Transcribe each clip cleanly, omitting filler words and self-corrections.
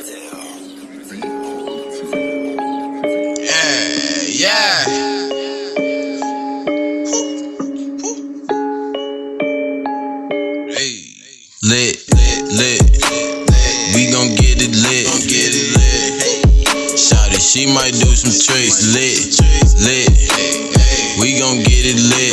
Yeah. Hey, lit. We gon' get it lit. Shawty, she might do some tricks. Lit. We gon' get it lit.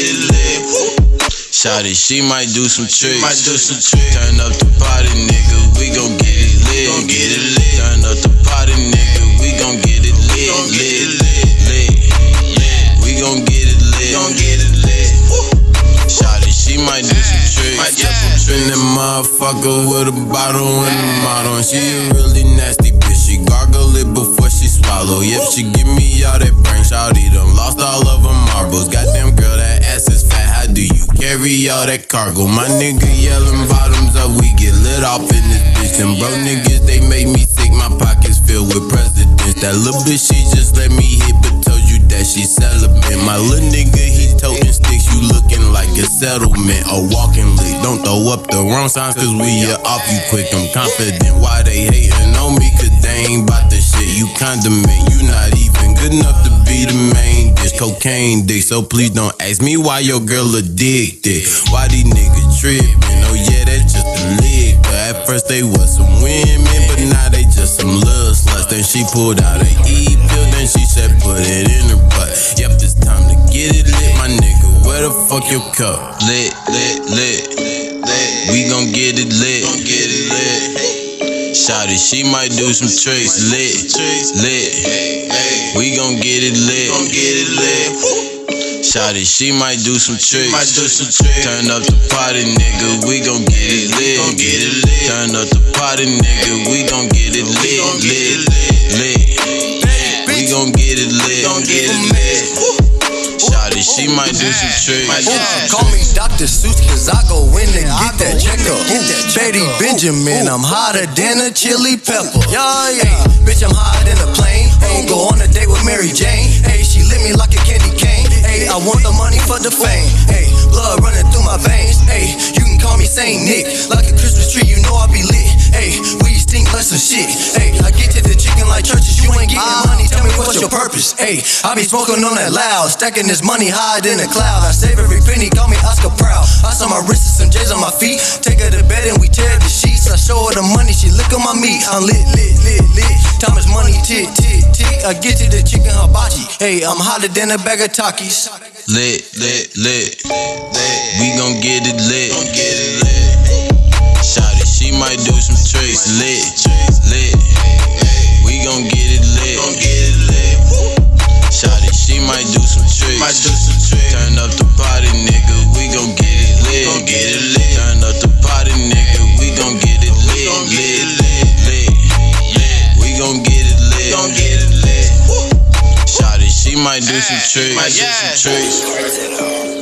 Shawty, she might do some tricks. Turn up the party, nigga. We gon' get it lit. Turn up the party, nigga. We gon' get it lit. We gon' get it lit. Shawty, she might do some tricks. In that motherfucker with a bottle and a model, and she a really nasty bitch. She gargle it before she swallow. Yep, she give me all that brain. Shawty done lost all of her marbles. Goddamn girl, that ass is fat. How do you carry all that cargo? My nigga yelling bottoms up. We get lit off in this bitch. Them bro niggas, they make me sick. My pockets filled with presidents. That little bitch, she just let me hit, but told you that she celibate. My little nigga, he toting sticks. You looking like a settlement, a walking lick. Don't throw up the wrong signs, cause we are off you quick. I'm confident. Why they hating on me? Cause they ain't bout the shit you condiment. You not even good enough to be the main dish. Cocaine dick, so please don't ask me why your girl addicted. Why these niggas tripping? Oh yeah, that's just a lick. At first they was some women, but now they just some little sluts. Then she pulled out a E-pill, then she said put it in her butt. Yep, it's time to get it lit, my nigga. Where the fuck your cup? Lit. We gon' get it lit. Shawty, she might do some tricks. Lit. We gon' get it lit. Shawty, she might do some tricks. Turn up the party, nigga. We gon' get it lit. Turn up the party, nigga. We gon' get it lit. We gon' get it lit. Shawty, she might do some tricks. Call me Dr. Seuss, cause I go in to get that checkup. Betty Benjamin, I'm hotter than a chili pepper. Yeah. Bitch, I'm higher than a plane. Hey, go on a date with Mary Jane. Hey, she lit me like a candy cane. Hey, I want the money for the fame. Hey, blood running through my veins. Hey, you can call me Saint Nick. Like a Christmas tree, you know I be lit. Hey, we stink less of shit. Hey, I get to the chicken like churches. You ain't getting money, tell me what's your purpose. Hey, I be smoking on that loud, stacking this money higher than a cloud. I save every penny, call me Oscar Proud. I saw my wrists and some J's on my feet. Take her to bed and we tear the sheets. I show her the money, she lick on my meat. I'm lit. Time is money, tick. I get to the chicken hibachi. Hey, I'm hotter than a bag of Takis. Lit. We gon' get it lit. Shawty, she might do some tricks. Lit. We gon' get it lit. Shawty, she might do some tricks. Turn up the party, nigga. We gon' get it lit. Turn up the party, nigga. We gon' get it lit. We gon' get it lit. Shawty, she might do some tricks.